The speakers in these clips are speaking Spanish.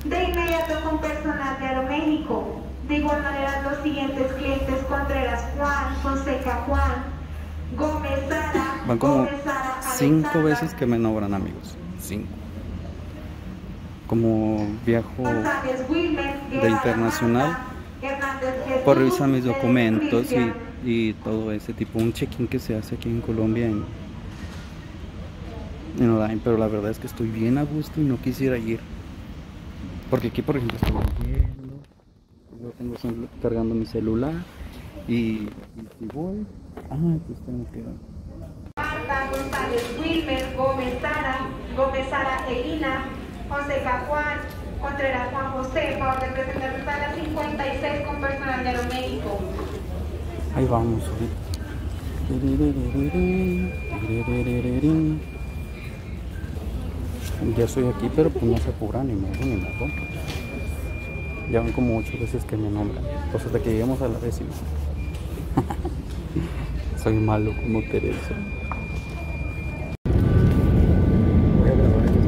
De inmediato con personal de Aeroméxico. De igual manera los siguientes clientes: Contreras Juan, Fonseca Juan, Gómez Sara, Van como Gómez Sara, 5 veces que me nombran, amigos. 5. Como viajo González Wilmer, de Guevara internacional, Marta, Hernández Jesús, por revisar mis Pérez documentos Cristian. y todo ese tipo. Un check-in que se hace aquí en Colombia en online, pero la verdad es que estoy bien a gusto y no quisiera ir. Porque aquí, por ejemplo, estoy viendo, yo tengo cargando mi celular y si voy, pues tengo que... Marta, González Wilmer, Gómez Sara Elina, Fonseca Juan, Contreras Juan José, favor de presentarse a las 56 con personal de Aeroméxico. Ahí vamos ahorita. Ya estoy aquí, pero pues no se apura, ni modo, ni modo. Ya van como 8 veces que me nombran. Pues hasta que lleguemos a la 10ª. Soy malo como Teresa. Voy a grabar esto.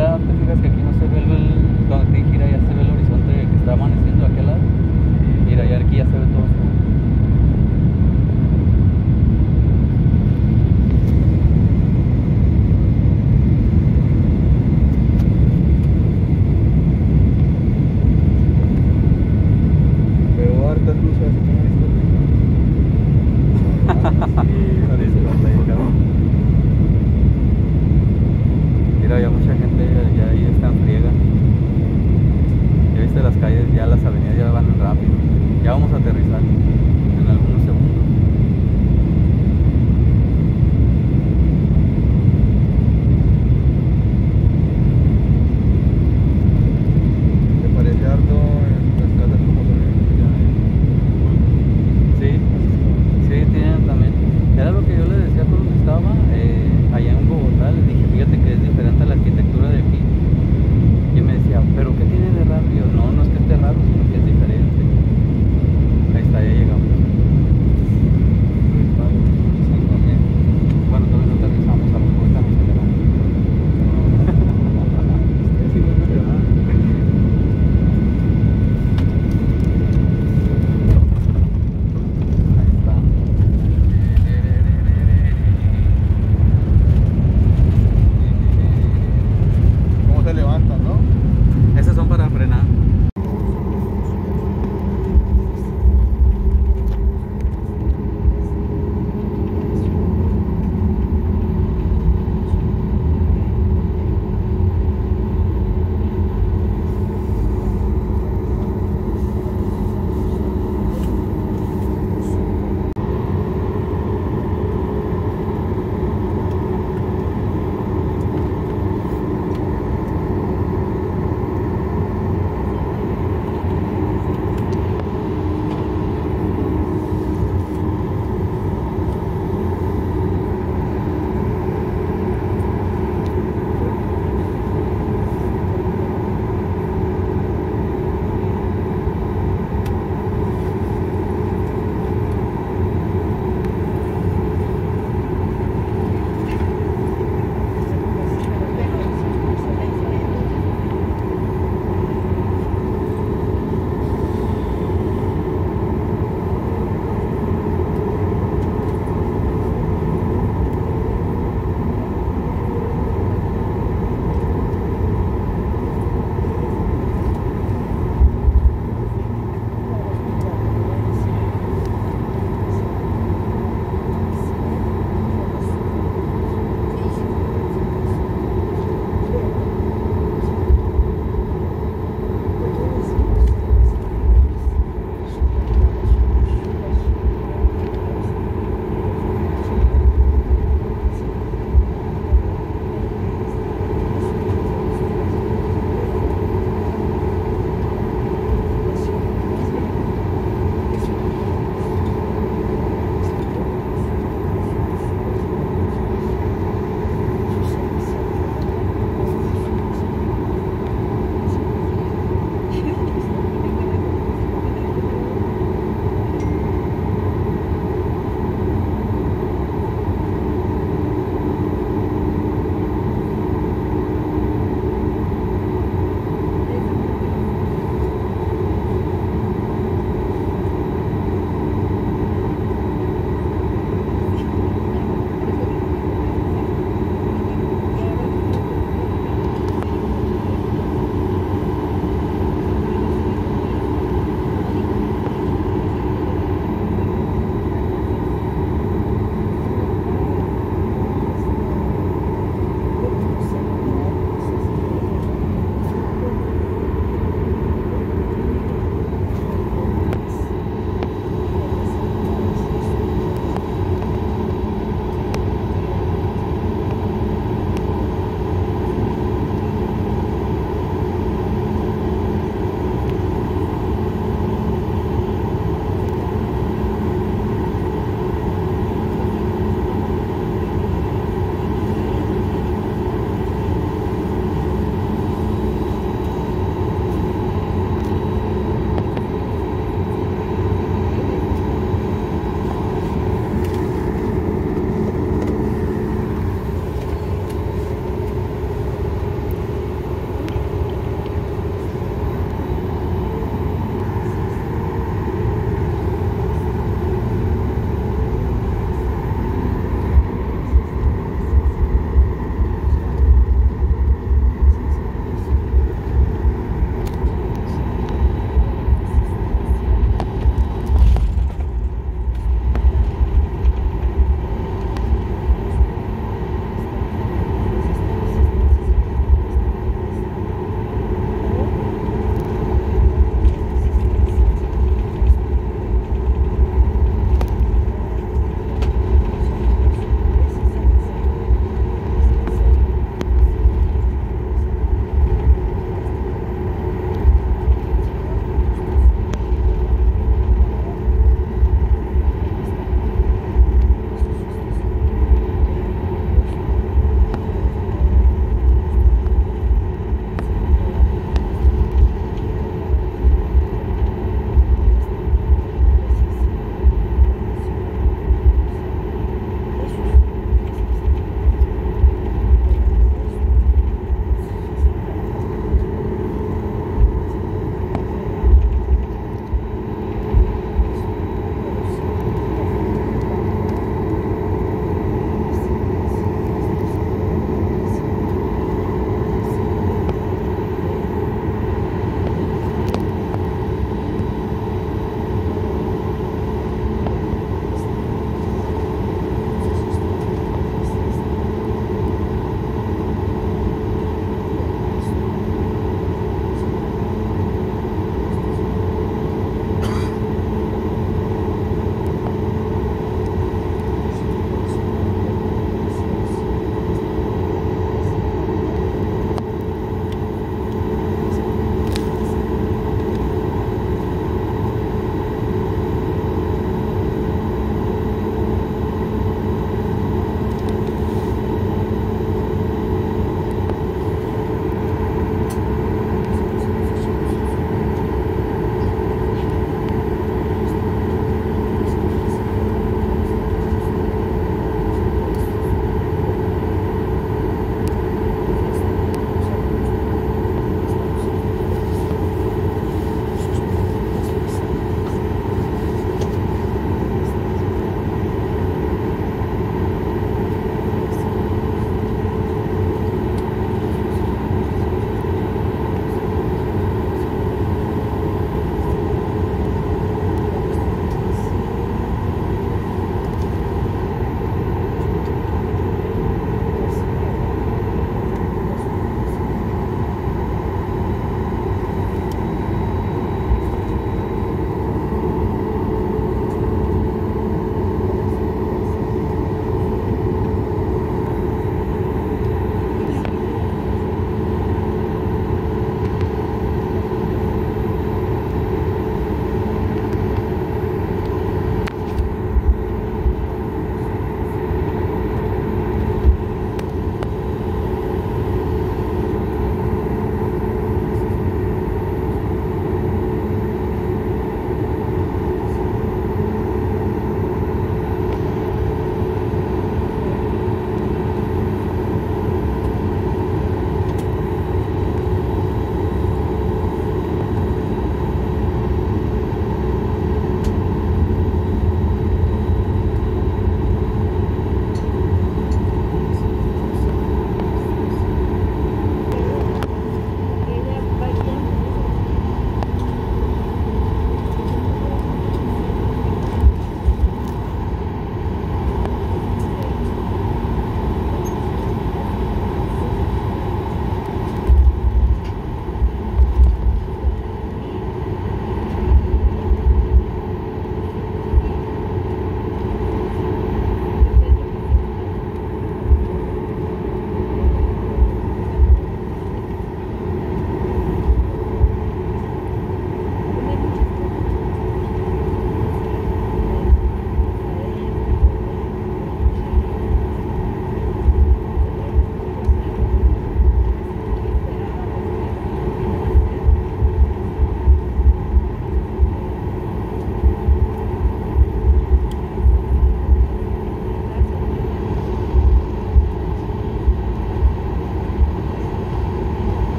ya te fijas que aquí no se ve donde tiene que ir, allá se ve el horizonte que está amaneciendo de aquel lado. Mira, ya aquí ya se ve todo esto. Veo hartas luces así como esto. Sí, parece batalla, cabrón. Mira, ya mucha gente ya ahí está en friega. Ya viste las calles, ya las avenidas ya van rápido. Ya vamos a aterrizar.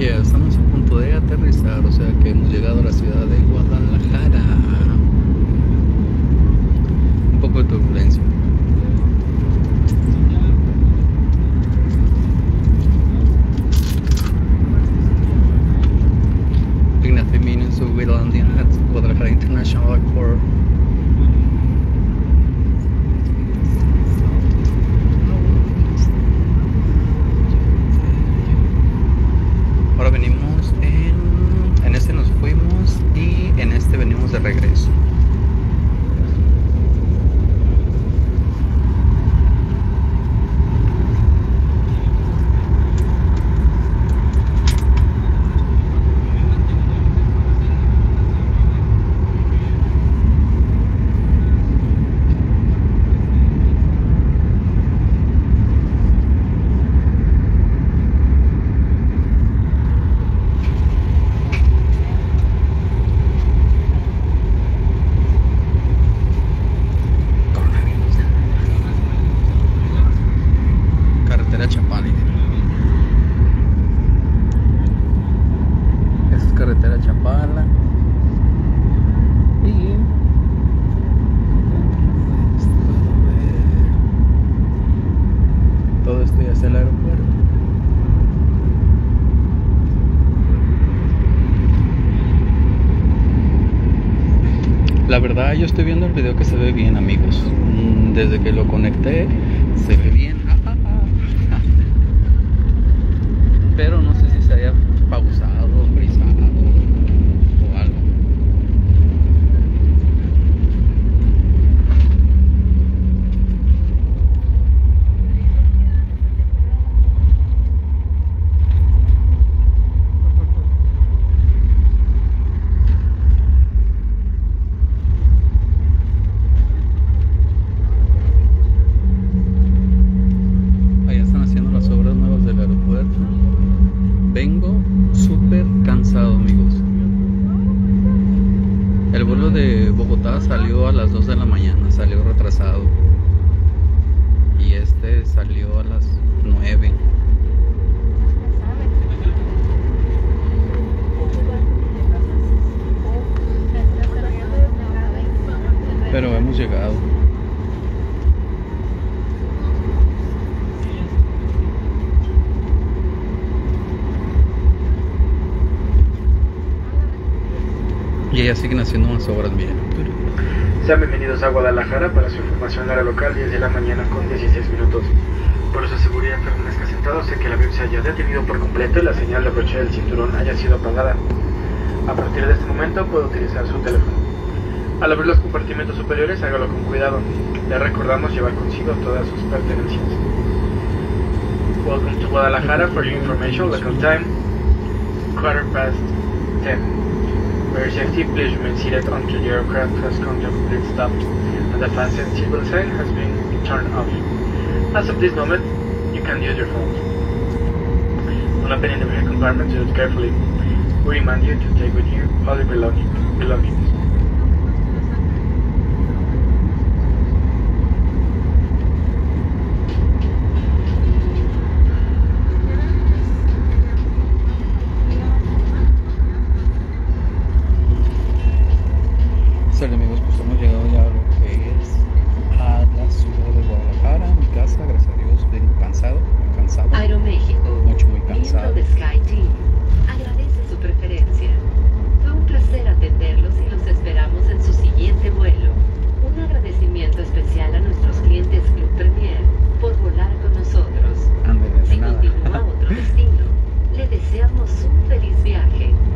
Ya estamos a punto de aterrizar, o sea que hemos llegado a la ciudad de Guadalajara. Un poco de turbulencia. In 3 minutes we will land at Guadalajara International Airport. Ahora venimos en este nos fuimos y en este venimos de regreso. Carretera Chapala y todo esto ya es el aeropuerto. La verdad yo estoy viendo el video que se ve bien, amigos. Desde que lo conecté se ve bien. Pero no sé si se haya pausado, frisado o algo. Allá están haciendo las obras nuevas del aeropuerto. Vengo súper cansado, amigos. El vuelo de Bogotá salió a las 2 de la mañana, salió retrasado. Y este salió a las 9. Pero hemos llegado. Y ellas siguen haciendo unas obras bien. Sean bienvenidos a Guadalajara. Para su información, hora local 10 de la mañana con 16 minutos. Por su seguridad permanezca sentado, sé que el avión se haya detenido por completo y la señal de broche del cinturón haya sido apagada. A partir de este momento puede utilizar su teléfono. Al abrir los compartimentos superiores, hágalo con cuidado. Le recordamos llevar consigo todas sus pertenencias. Welcome to Guadalajara. For your information, local time 10:15. For your safety, please remain seated until the aircraft has come to a complete stop and the fasten seatbelt sign has been turned off. As of this moment, you can use your phone. When opening the baggage compartment, do it carefully. We remind you to take with you all your belongings. Amigos, pues hemos llegado ya a lo que es a la ciudad de Guadalajara, mi casa, gracias a Dios, vengo cansado, muy cansado. Aeroméxico, muy cansado. miembro de SkyTeam, agradece su preferencia. Fue un placer atenderlos y los esperamos en su siguiente vuelo. Un agradecimiento especial a nuestros clientes Club Premier por volar con nosotros. Ándale, Si nada. continúa a otro destino, le deseamos un feliz viaje.